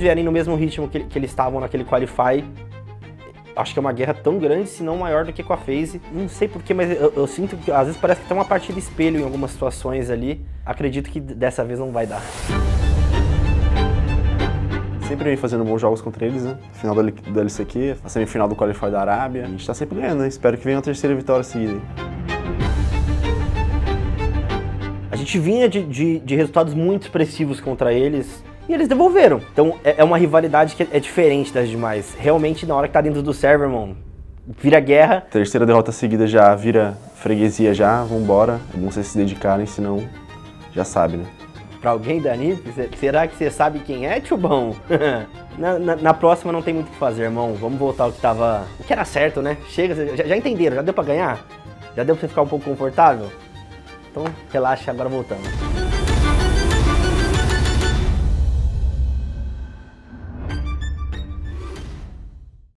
vierem no mesmo ritmo que eles estavam naquele Qualify, acho que é uma guerra tão grande, se não maior do que com a FaZe. Não sei porquê, mas eu sinto que às vezes parece que tem uma partida espelho em algumas situações ali. Acredito que dessa vez não vai dar. Sempre vem fazendo bons jogos contra eles, né? Final do LCQ, a semifinal do Qualify da Arábia. A gente tá sempre ganhando, né? Espero que venha uma terceira vitória seguida. A gente vinha de resultados muito expressivos contra eles e eles devolveram. Então é uma rivalidade que é diferente das demais. Realmente, na hora que tá dentro do server, irmão, vira guerra. Terceira derrota seguida já vira freguesia já, vambora. É bom vocês se dedicarem, senão já sabe, né? Pra alguém da NiP? Será que você sabe quem é, Tchubão? na próxima não tem muito o que fazer, irmão. Vamos voltar ao que tava... O que era certo, né? Chega, já entenderam? Já deu pra ganhar? Já deu pra você ficar um pouco confortável? Então relaxa, agora voltamos.